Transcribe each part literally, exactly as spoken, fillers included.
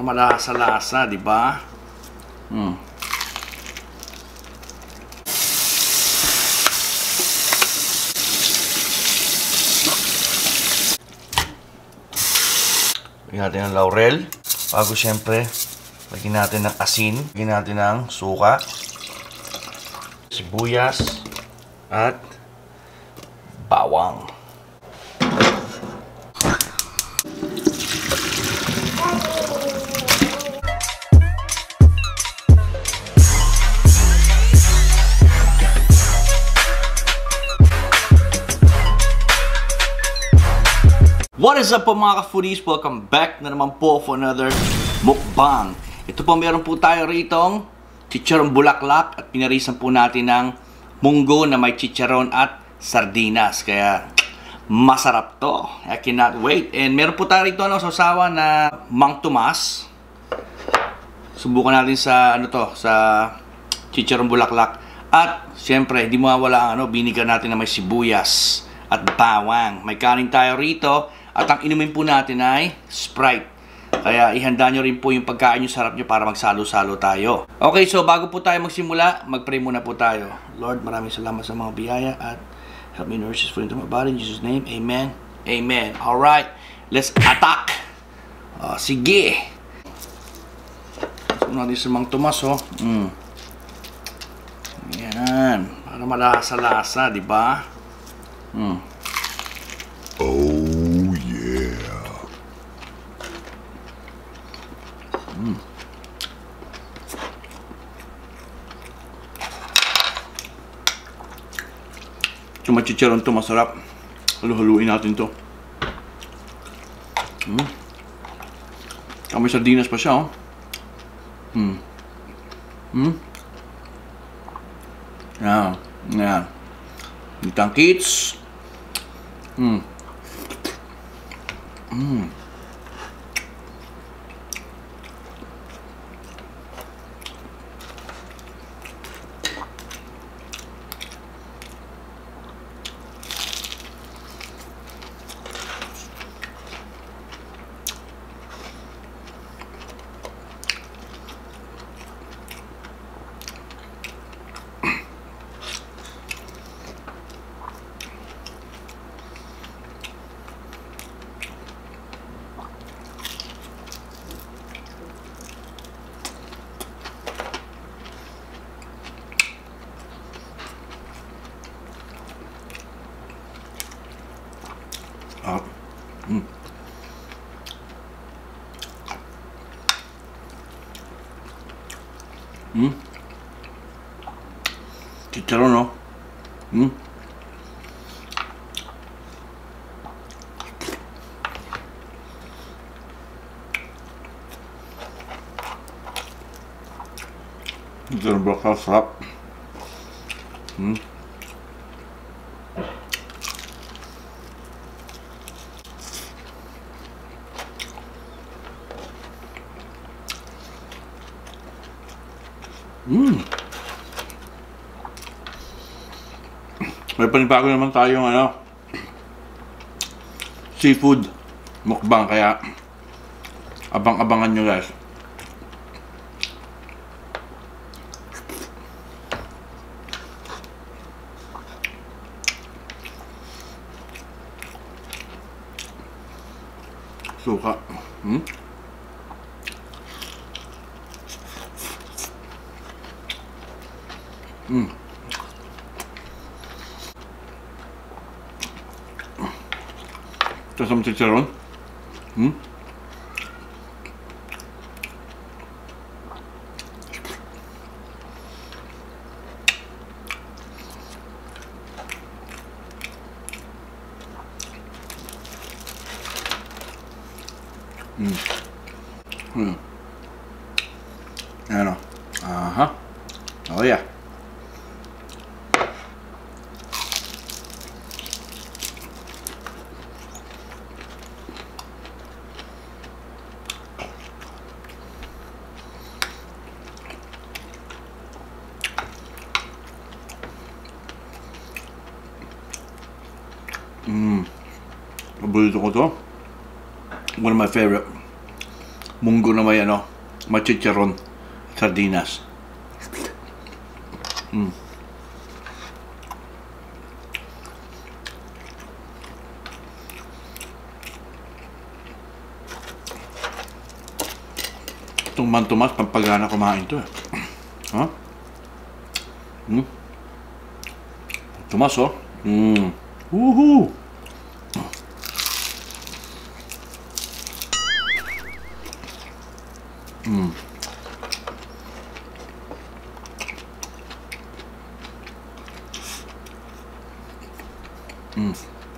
malasa-lasa, di ba? Hmm. Lagyan natin ng laurel. Bago syempre, lagyan natin ng asin. Lagyan natin ng suka, sibuyas, at bawang. What is up po mga ka-foodies? Welcome back na naman po for another mukbang. Ito po, meron po tayo ritong chicharon bulaklak at pinarisan po natin ng munggo na may chicharon at sardinas. Kaya masarap to. I cannot wait. And meron po tayo rito ano, sausawan na Mang Tomas. Subukan natin sa ano to, sa chicharon bulaklak. At siyempre, hindi mawawala ang ano, binigan natin na may sibuyas at bawang. May kanin tayo rito. At ang inumin po natin ay Sprite. Kaya ihanda nyo rin po yung pagkain nyo, sarap nyo para magsalo-salo tayo. Okay, so bago po tayo magsimula, mag-pray muna po tayo. Lord, maraming salamat sa mga biyaya at help me nourish this food into my body. In Jesus' name, amen. Amen. Alright, let's attack. Uh, sige. So natin sa Mang Tomas, oh. Mm. Yan. Para malasa-lasa, di ba? Mm. Oh. Mm. So machicharon to, masarap. Halu-haluin natin to. Mm. May sardinas pa siya, oh. Mm. Mm. Yan. Yan. Itang kits. Mm. Mm. Ah. Mm. Mm. Chicharon, no? Mm. Chicharon bulaklak, sarap. Mm. Mm. May panibago naman tayong ano, seafood mukbang, kaya abang-abangan nyo guys. Suka. Hmm? Mm. Ito sa chicharon. Hmm? Mm. Hmm. Ano? Aha. Oh yeah. Mmm. Paborito ko to. One of my favorite munggo na may ano, may chicharon, sardinas. Mm. Itong mantumas, pampagana kumain to eh. Ha? Hmm? Tumas oh. Hmm. Woohoo! Hmm. Hmm.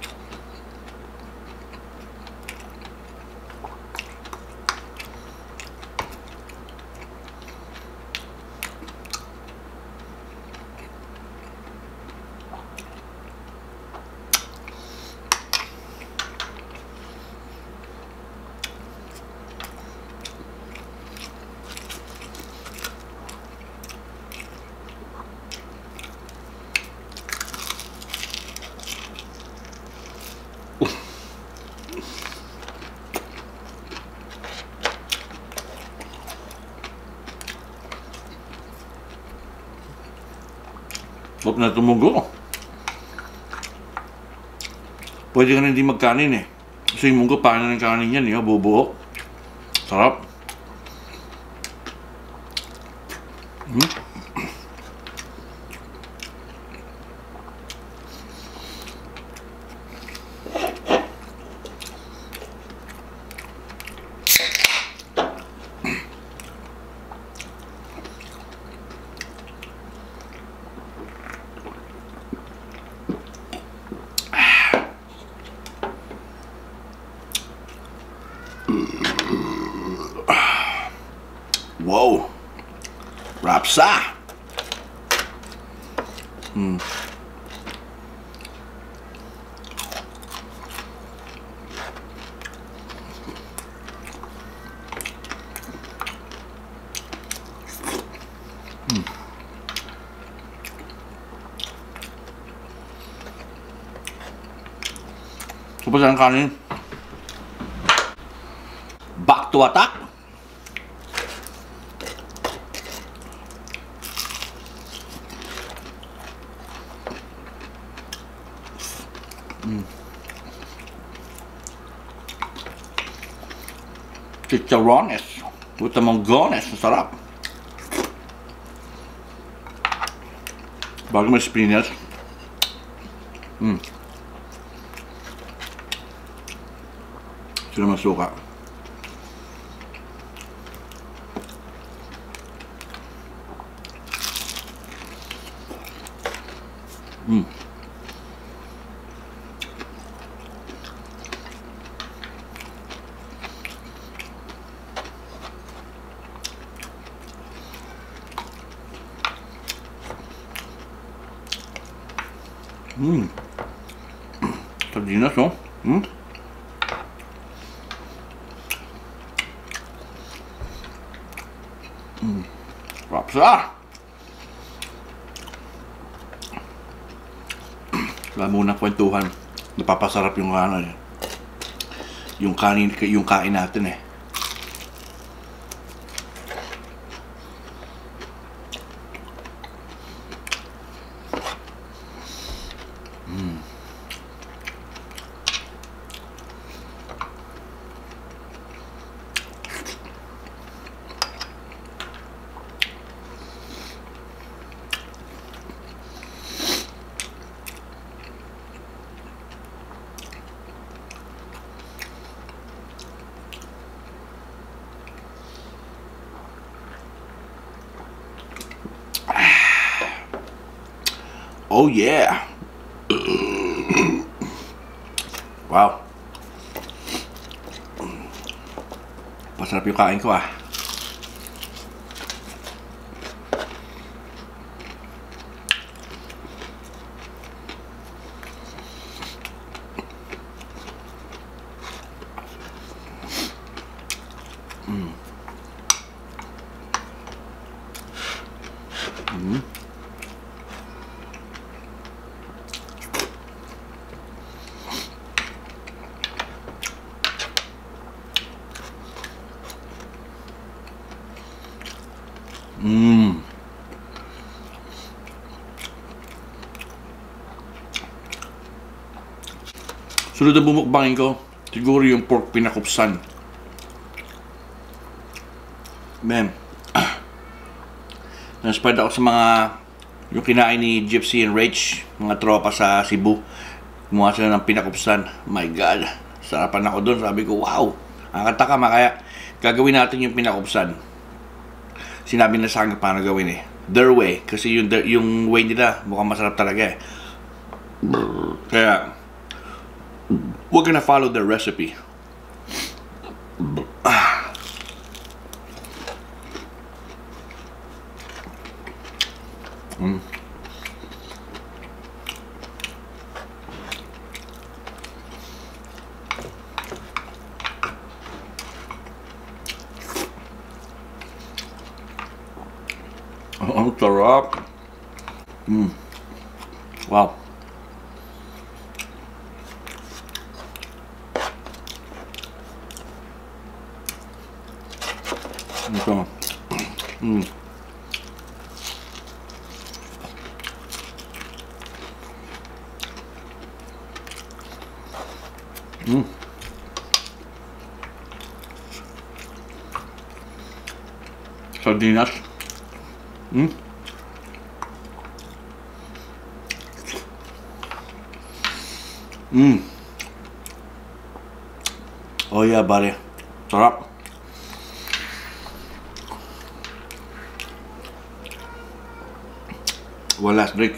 Huwag na tumugo. Pwede ka na hindi magkanin eh. Kasi yung munggo, paano ng kanin yan eh, bubuo. Sarap. Hmm? Wow! Rapsa! Hmm. Hmm. Tapos ang kanin. Back to attack. Mm. Chicharones with the monggones. Sarap. Bago may spinach. Mm. Sila masuka. Mm. Mm. Sardinas, no? Mm. Mm. Rapsa! Wala muna kwentuhan. Napapasarap yung ano eh. Yung kanin, yung kain natin eh. Mm. Oh yeah! Wow! Masarap yung kain ko ah. Mm. Mm. Mmm. Sunod na bumukbangin ko, siguro yung pork pinakupsan. Man, na-inspired ako sa mga yung kinain ni Gypsy and Rach, mga tropa sa Cebu. Gumawa sila ng pinakupsan. My God, sarapan ako doon. Sabi ko, wow, nakakataka ma, kaya gagawin natin yung pinakupsan. Sinabi na sa akin paano gawin eh. Their way, kasi yung, yung way nila mukhang masarap talaga eh. Kaya we're gonna follow their recipe. Mm. Ang sarap. Mm. Wow. Ito. Mm. Mm. Sardinas. Mm. Mm. Oh yeah, buddy. Sarap. One last drink.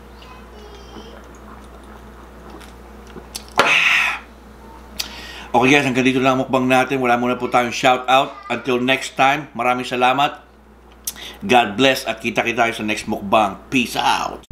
Okay guys, hanggang dito lang ang mukbang natin. Wala muna po tayong shout out. Until next time, maraming salamat. God bless at kita-kita tayo sa next mukbang. Peace out!